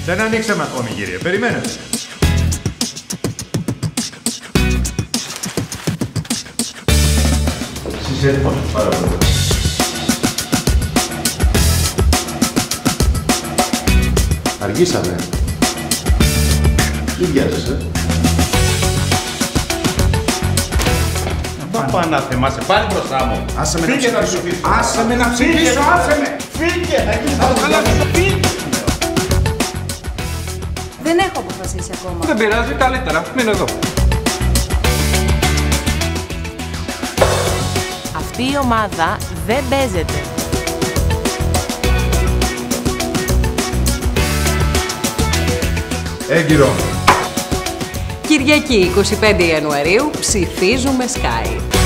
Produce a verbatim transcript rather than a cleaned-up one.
Δεν ανοίξαμε ακόμη, κύριε. Περιμένετε. Εσείς έτοιμος. Πάρα πολύ. Αργήσαμε. Τι βιάζεσαι. Μα πάω να θεμάσαι πάλι μπροστά μου. Άσε με να ψηφίσω. Άσε με να ψηφίσω. Άσε με. Φύγε. Φύγε. Δεν έχω αποφασίσει ακόμα. Δεν πειράζει, καλύτερα. Μείνω εδώ. Αυτή η ομάδα δεν παίζεται. Έγκυρο. Κυριακή εικοστή πέμπτη Ιανουαρίου ψηφίζουμε Sky.